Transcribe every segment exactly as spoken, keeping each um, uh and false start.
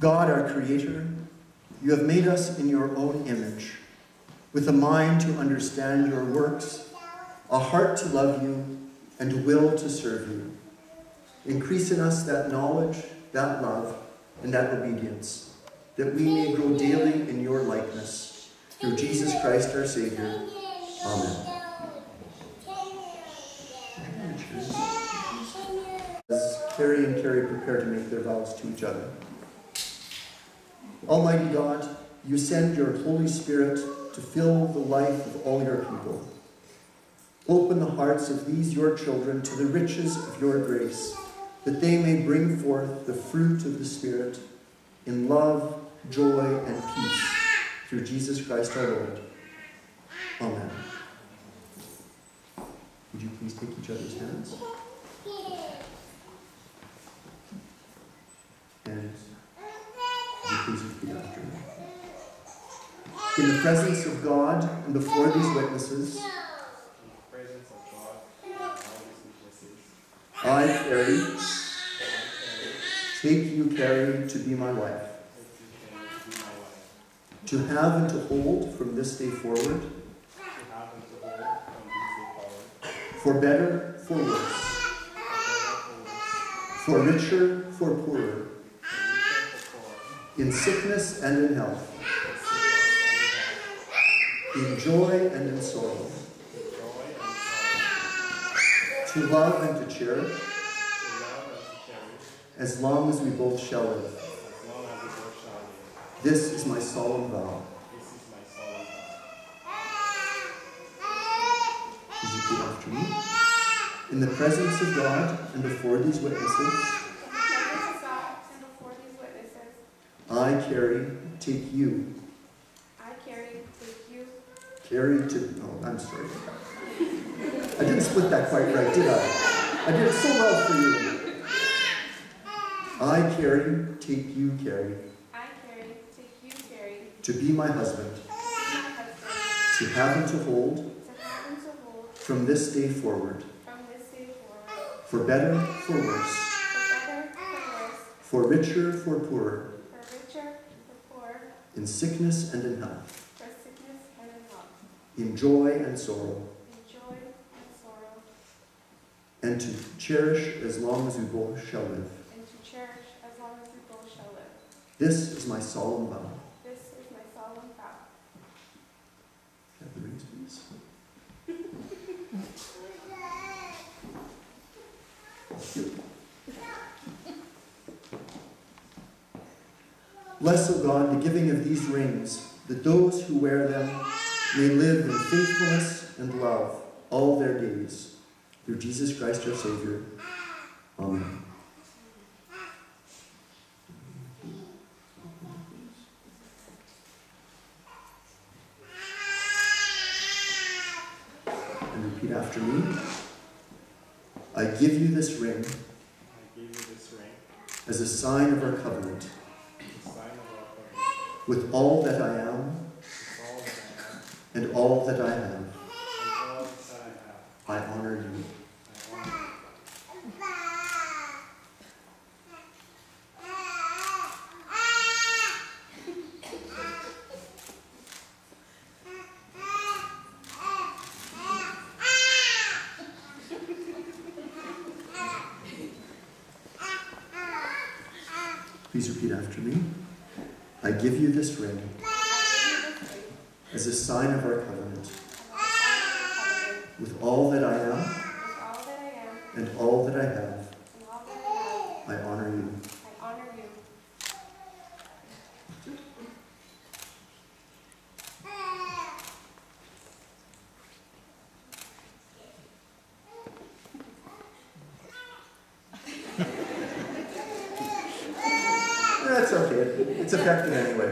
God, our Creator, you have made us in your own image, with a mind to understand your works, a heart to love you, and a will to serve you. Increase in us that knowledge, that love, and that obedience, that we may grow daily in your likeness. Through Jesus Christ our Savior. Amen. As Kerry and Carrie prepare to make their vows to each other. Almighty God, you send your Holy Spirit to fill the life of all your people. Open the hearts of these your children to the riches of your grace, that they may bring forth the fruit of the Spirit in love, joy, and peace, through Jesus Christ our Lord. Amen. Would you please take each other's hands? And would you please repeat after me? In the presence of God and before these witnesses, I, Kerry, take you, Carrie, to be my wife, to have and to hold from this day forward, for better, for worse, for richer, for poorer, in sickness and in health, in joy and in sorrow, to love and to cherish, as long as we both shall live. This is my solemn vow. Would you repeat after me? In the presence of God and before these witnesses, I, Kerry, take you. I, Kerry, take you. Kerry to, oh, I'm sorry. I didn't split that quite right, did I? I did it so well for you. I, Kerry, take you, Kerry. I, Kerry, take you, Kerry. To be my husband. To be my husband. To have and to hold. To have and to hold. From this day forward. From this day forward. For better, for worse. For better, for worse. For richer, for poorer. For richer, for poorer. In sickness and in health. For sickness and in health. In joy and sorrow. And to cherish as long as we both shall live. And to cherish as long as we both shall live. This is my solemn vow. This is my solemn vow. Have the rings, please. Bless, O God, the giving of these rings, that those who wear them may live in faithfulness and love all their days. Through Jesus Christ our Savior. Amen. And repeat after me. I give you this ring. I give you this ring as a sign of our covenant. as a sign of our covenant. With all that I am. With all that I am. And all that I have. And all that I have. I honor you. I honor you. Please repeat after me. I give you this ring as a sign of our covenant. With all that I am and all that I have, I honor you. I honor you. That's okay. It's effective anyway.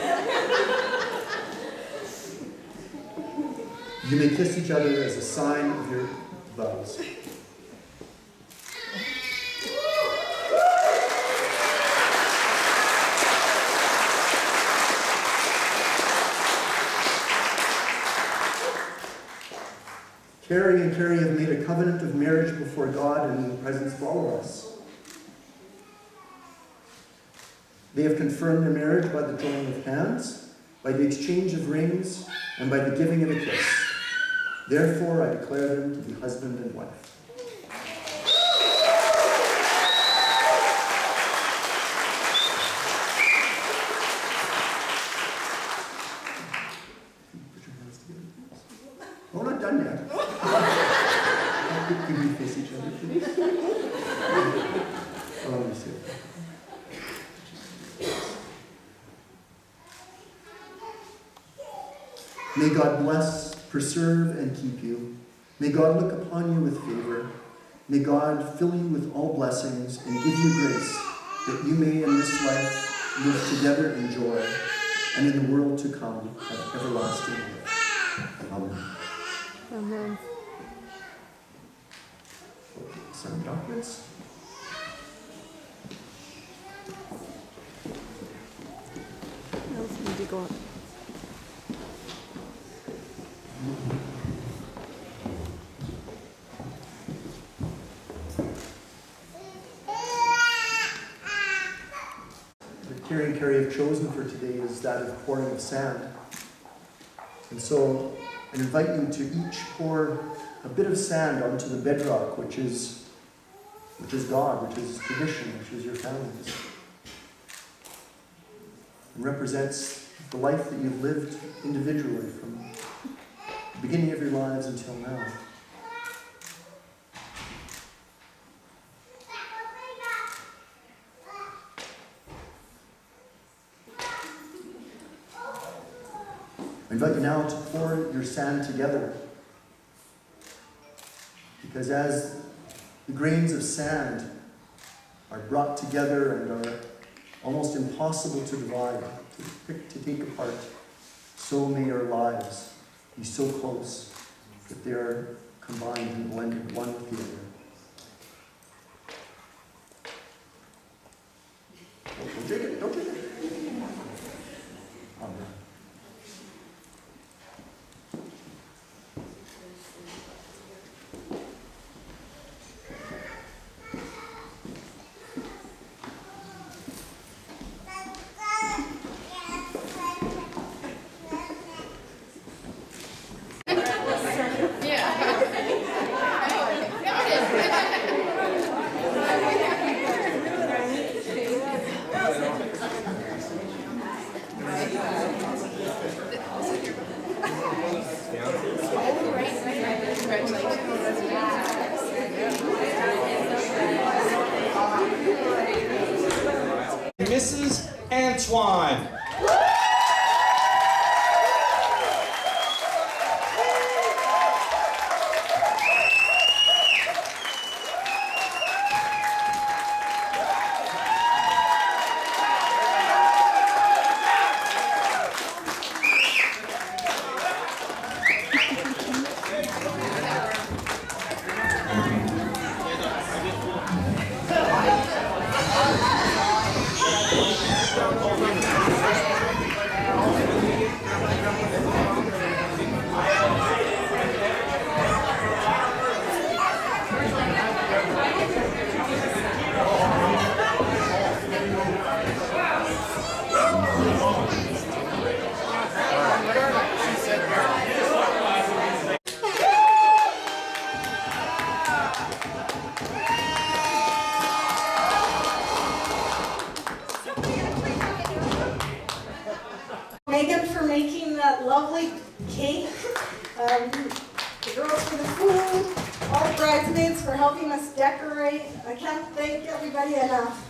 You may kiss each other as a sign of your vows. Carrie and Carrie have made a covenant of marriage before God and in the presence of all of us. They have confirmed their marriage by the joining of hands, by the exchange of rings, and by the giving of a kiss. Therefore, I declare them to be husband and wife. Oh, not done yet. Could we face each other, please? Oh, let me see. May God bless, preserve, and keep you. May God look upon you with favor. May God fill you with all blessings and give you grace, that you may in this life live together in joy, and in the world to come have everlasting life. Amen. Amen. Some documents. Else need to go up. The Kerry and Carrie have chosen for today is that of pouring of sand. And so I invite you to each pour a bit of sand onto the bedrock, which is, which is God, which is tradition, which is your families. It represents the life that you've lived individually from the beginning of your lives until now. I invite you now to pour your sand together, because as the grains of sand are brought together and are almost impossible to divide, to, pick, to take apart, so may our lives be so close that they are combined and blended one with the other. Don't take it, don't take it. Amen. Missus Antoine. Megan for making that lovely cake, um, the girls for the food, all the bridesmaids for helping us decorate. I can't thank everybody enough.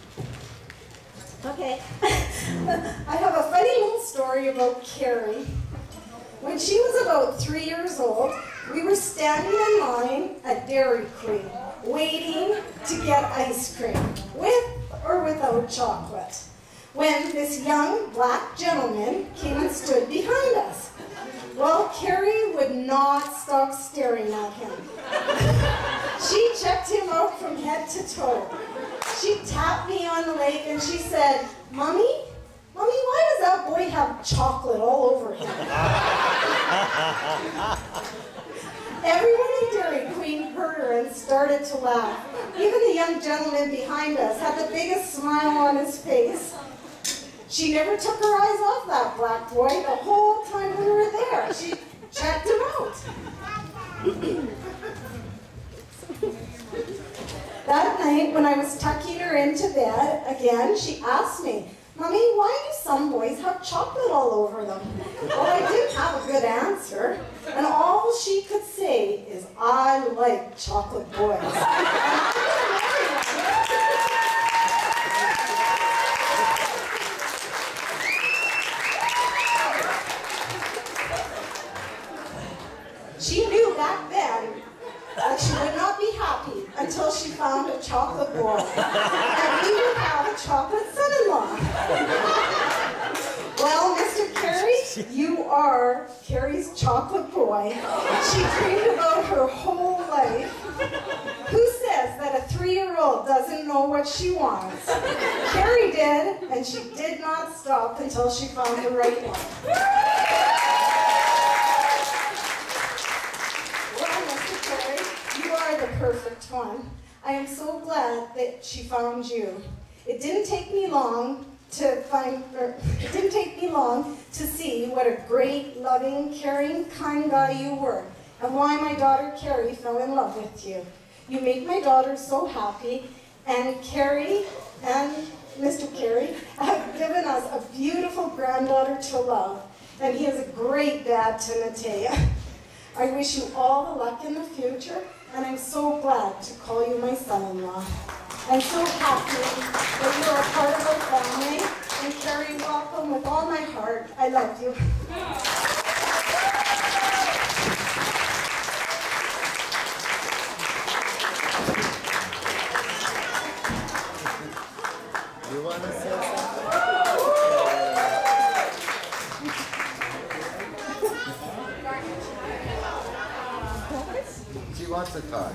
Okay, I have a funny little story about Carrie. When she was about three years old, we were standing in line at Dairy Queen, waiting to get ice cream, with or without chocolate, when this young black gentleman came and stood behind us. Well, Carrie would not stop staring at him. She checked him out from head to toe. She tapped me on the leg and she said, "Mommy, Mommy, why does that boy have chocolate all over him?" Everyone in Dairy Queen heard her and started to laugh. Even the young gentleman behind us had the biggest smile on his face. She never took her eyes off that black boy the whole time we were there. She checked him out. That night, when I was tucking her into bed again, she asked me, "Mommy, why do some boys have chocolate all over them?" Well, I didn't have a good answer, and all she could say is, "I like chocolate boys." She knew back then that she would not be happy until she found a chocolate boy, and we would have a chocolate son-in-law. Well, Mister Kerry, you are Kerry's chocolate boy. She dreamed about her whole life. Who says that a three-year-old doesn't know what she wants? Kerry did, and she did not stop until she found the right one. The perfect one. I am so glad that she found you. It didn't take me long to find, or it didn't take me long to see what a great, loving, caring, kind guy you were, and why my daughter Carrie fell in love with you. You make my daughter so happy, and Carrie and Mister Kerry have given us a beautiful granddaughter to love, and he is a great dad to Natea. I wish you all the luck in the future, and I'm so glad to call you my son-in-law. I'm so happy that you are a part of our family, and Carrie, welcome with all my heart. I love you. You want to say something? She wants to talk.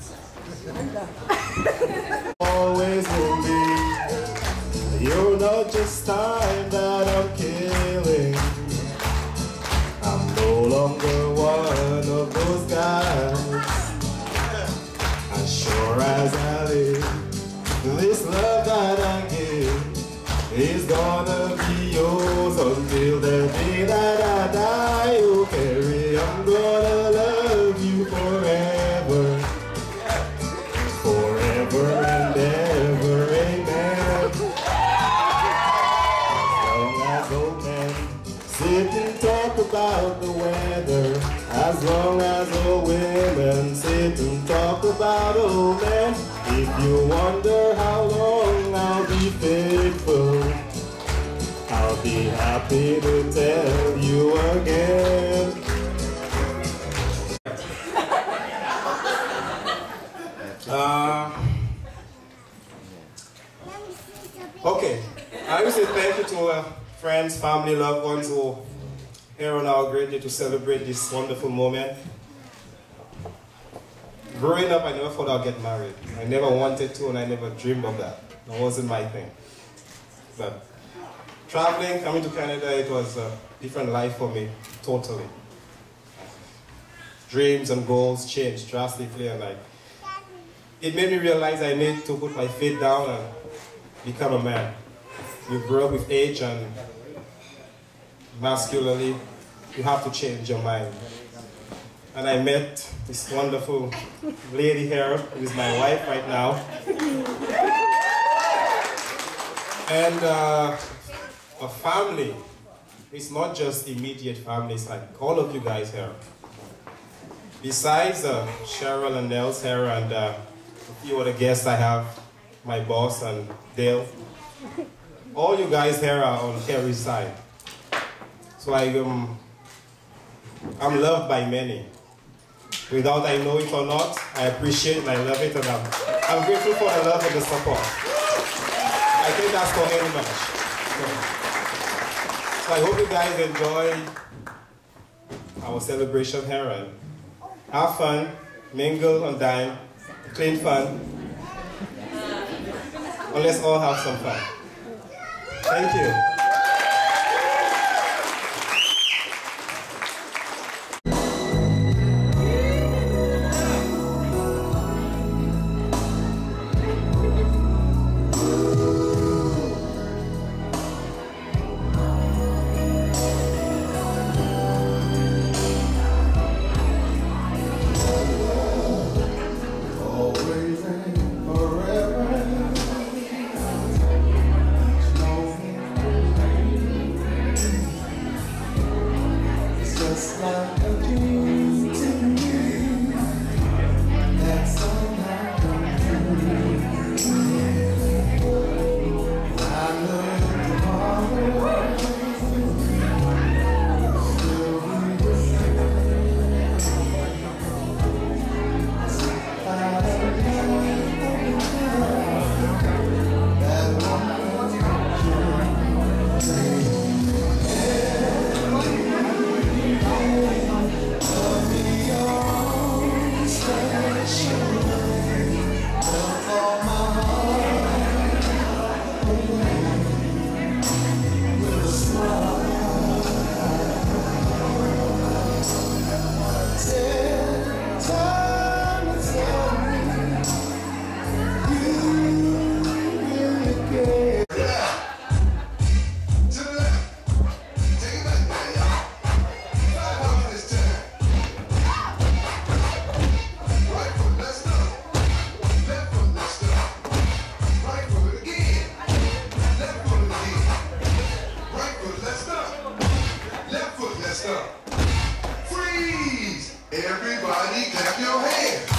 Always will be. You're not just time that I'm killing. I'm no longer one of those guys. As sure as I live, this love that I give is gonna be yours until the day that I die. Oh, Carrie, I'm gonna love you forever, forever and ever, amen. As long as old men sit and talk about the weather, as long as old women sit and talk about old men, if you wonder how long I'll be faithful, I'll be happy to tell you again. Uh, okay, I would say thank you to uh, friends, family, loved ones who are here on our great day to celebrate this wonderful moment. Growing up, I never thought I'd get married. I never wanted to, and I never dreamed of that. That wasn't my thing. But traveling, coming to Canada, it was a different life for me, totally. Dreams and goals changed drastically, and like, it made me realize I need to put my feet down and become a man. You grow up with age, and masculinely, you have to change your mind. And I met this wonderful lady here, who is my wife right now. And uh, a family. It's not just immediate family, it's like all of you guys here. Besides uh, Cheryl and Nels here, and uh, a few other guests I have, my boss and Dale. All you guys here are on Kerry's side. So I, um, I'm loved by many. Without I know it or not, I appreciate and I love it, and I'm, I'm grateful for the love and the support. I think that's for any much. So I hope you guys enjoy our celebration here and have fun, mingle and dine, clean fun. And let's all have some fun. Thank you. Freeze! Everybody clap your hands.